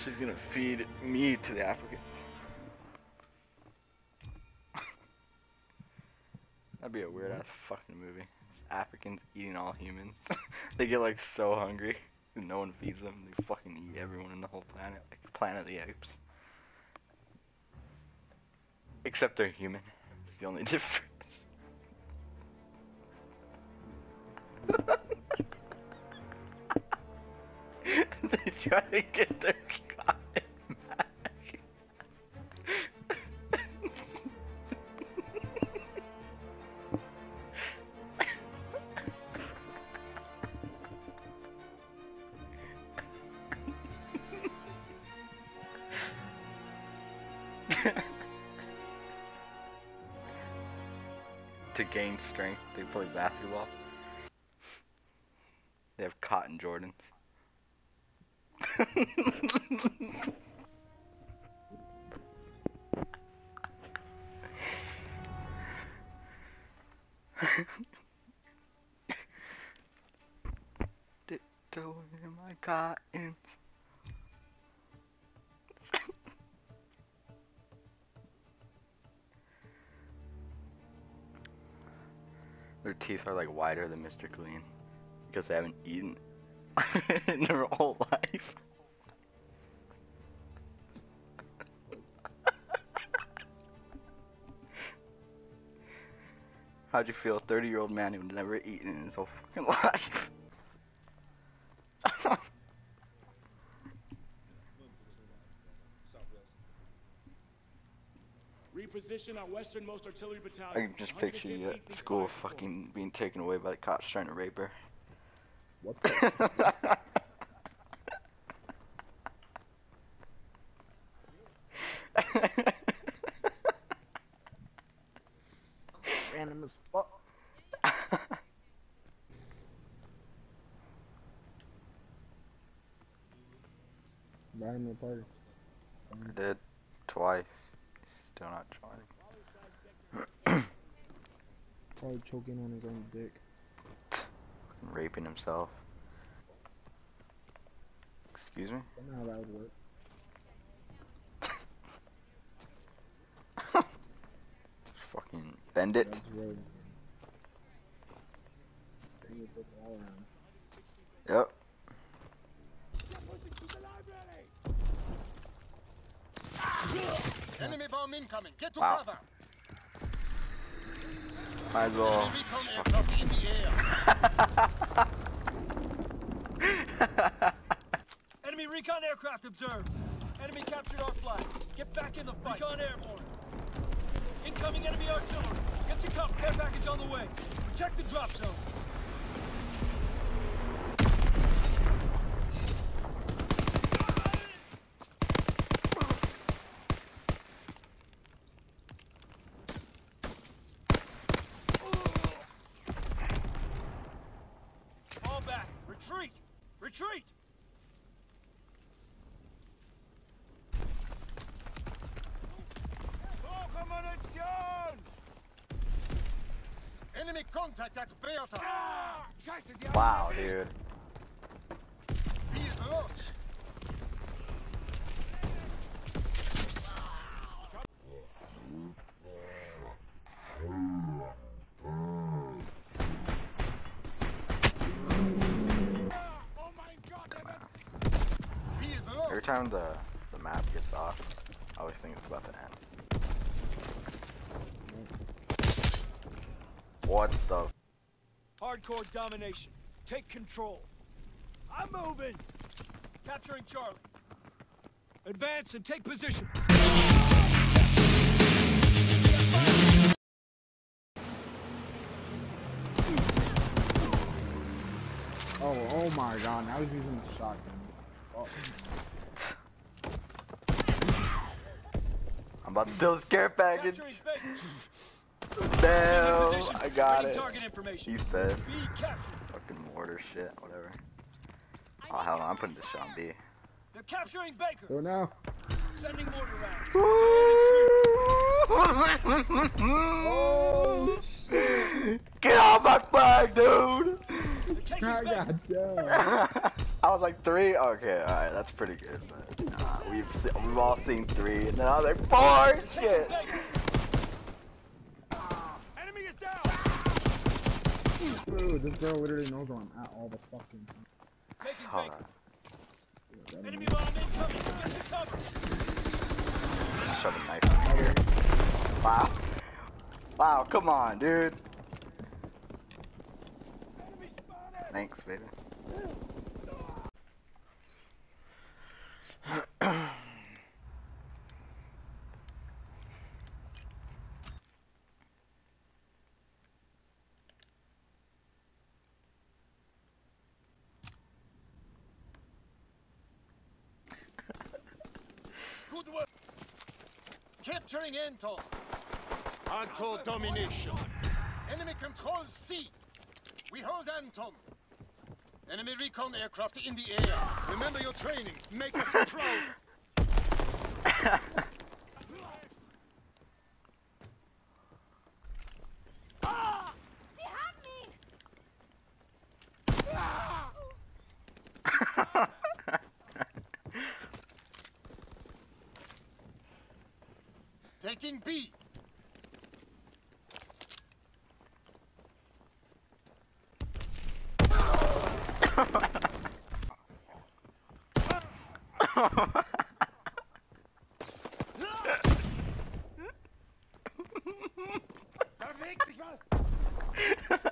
She's gonna feed me to the Africans. That'd be a weird ass fucking movie. Africans eating all humans. They get like so hungry. No one feeds them. They fucking eat everyone in the whole planet. Like Planet of the Apes. Except they're human. It's the only difference. They try to get their cotton back. To gain strength, they play basketball. They have cotton Jordans. Tiptoe in my cottons. Their teeth are like wider than Mr. Clean because they haven't eaten in their whole life. How'd you feel? A 30-year-old man who'd never eaten in his whole fucking life. Reposition our westernmost artillery battalion. I can just picture you at school fucking being taken away by the cops trying to rape her. What the? Random as fuck. Buy him a party. I did twice. Still not trying. Probably choking on his own dick. Raping himself. Excuse me? I don't know how that would work. Fucking bend it. That's right. Bring it all around. Yep. Enemy bomb incoming. Get to Wow. cover. Might as well. Enemy recon aircraft in the air. Enemy recon aircraft observed. Enemy captured our flag. Get back in the fight. Recon airborne. Incoming enemy artillery. Get to cover. Care package on the way. Protect the drop zone. Fall back. Retreat. Retreat. Enemy contact at Beata. Wow, dude. He is lost. He is lost. Every time the map gets off, I always think it's about to end. What the? Hardcore domination. Take control. I'm moving. Capturing Charlie. Advance and take position. Oh my god, now he's using the shotgun. Oh. I'm about to steal this care package. Capturing Baker. No, Position. I got Ready it. target information. He's fed. B captured. Fucking mortar shit, whatever. Oh hell no, I'm putting this shit on B. They're capturing Baker. Go now. Sending mortar rounds. Oh shit. Get off my flag, dude! They're taking I Baker. got down. I was like 3? Okay, alright, that's pretty good, but nah. we've all seen 3, and then I was like 4. Shit. Enemy is down! Dude, this girl literally knows where I'm at all the fucking time. Taking Hold bacon. Yeah, Enemy bomb incoming! Get to cover! Shove a knife in here. Wow. Wow, come on, dude. Thanks, baby. Good work. Capturing Anton. Hardcore domination. Enemy control C. We hold Anton. Enemy recon aircraft in the air. Remember your training. Make us proud. Sie haben ihn! Taking B. Da bewegt sich was!